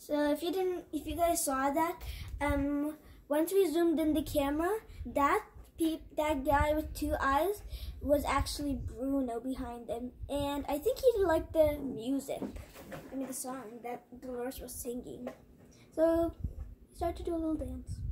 So if you guys saw that, once we zoomed in the camera, that guy with 2 eyes was actually Bruno behind him, and I think he liked the music. I mean the song that Dolores was singing. So he started to do a little dance.